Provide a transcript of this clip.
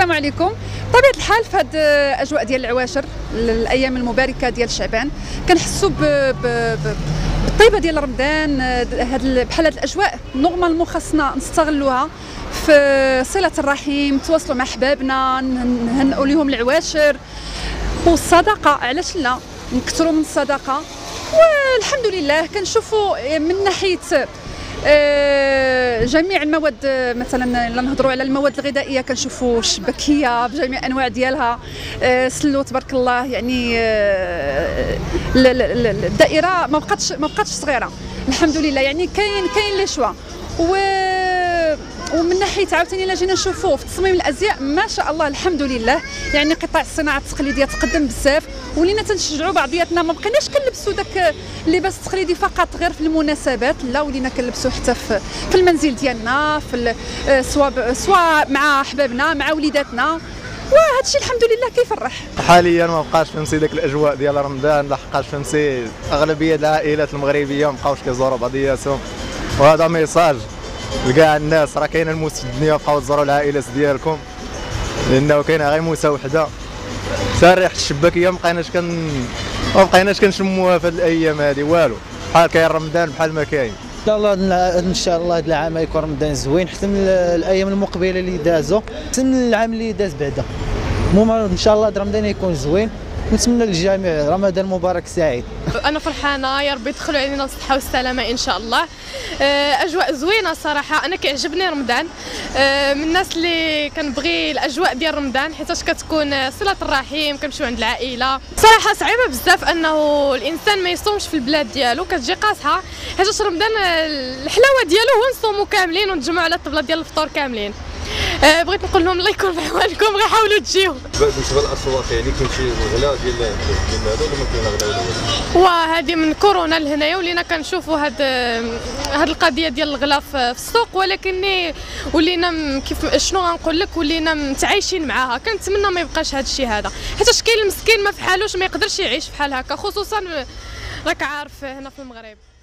السلام عليكم. بطبيعة الحال في هذه الاجواء ديال العواشر، الايام المباركه ديال شعبان، كنحسوا بالطيبه ديال رمضان. بحال هذه الاجواء نورمالمون خاصنا نستغلوها في صله الرحم، نتواصلوا مع احبابنا، نهنئوا لهم العواشر، والصدقه علاش لا نكثروا من الصدقه. والحمد لله كنشوفوا من ناحيه جميع المواد، مثلا الا نهضروا على المواد الغذائيه كنشوفوا الشبكيه بجميع انواع ديالها، سلو تبارك الله. يعني الدائره ما بقاتش صغيره الحمد لله. يعني كاين لي شوا. ومن ناحيه عاوتاني الا جينا نشوفوا في تصميم الازياء ما شاء الله الحمد لله، يعني قطاع الصناعه التقليديه تقدم بزاف، ولينا تنشجعوا بعضياتنا. ما بقيناش كنلبسوا داك اللباس التقليدي فقط غير في المناسبات، لا ولينا كنلبسوا حتى في المنزل ديالنا، في سواء مع احبابنا مع وليداتنا، وهذا الشيء الحمد لله كيفرح. حاليا ما بقاش فهمتي داك الاجواء ديال رمضان، لحقاش فهمتي اغلبيه العائلات المغربيه ما بقاوش كيزوروا بعضياتهم، وهذا ميساج لكاع الناس. راه كاينه الموت في الدنيا، بقاو تزوروا العائلات ديالكم، لانه كاينه غير موسى وحده. حتى ريحه الشباكيه ما بقيناش كنشموها في هذه الايام هذه والو. بحال كاين رمضان بحال ما كاين. ان شاء الله هذا العام يكون رمضان زوين، حتى من الايام المقبله اللي دازوا، حتى من العام اللي داز بعدا. المهم ان شاء الله هذا رمضان يكون زوين، نتمنى للجميع رمضان مبارك سعيد. انا فرحانه، يا ربي يدخلوا علينا الصحه والسلامه ان شاء الله. اجواء زوينه صراحه، انا كيعجبني رمضان. من الناس اللي كنبغي الاجواء ديال رمضان، حيتاش كتكون صله الرحم، كنمشيو عند العائله. صراحه صعيبه بزاف انه الانسان ما يصومش في البلاد ديالو، كتجي قاصحه، حيتاش رمضان الحلاوه ديالو هو نصوموا كاملين ونتجمعوا على الطبله ديال الفطور كاملين. بغيت نقول لهم الله يكون في عوانكم، غير حاولوا تجيو. بالنسبه للاسواق يعني كاين شي غلا ديال هذا ولا ما كاين غلا ولا؟ وهذه من كورونا لهنايا ولينا كنشوفوا هاد القضيه ديال الغلا في السوق، ولكن ولينا كيف شنو غنقول لك، ولينا متعايشين معاها. كنتمنى ما يبقاش هذا الشيء هذا، حيت كاين المسكين ما في حالوش ما يقدرش يعيش بحال هكا، خصوصا راك عارف هنا في المغرب.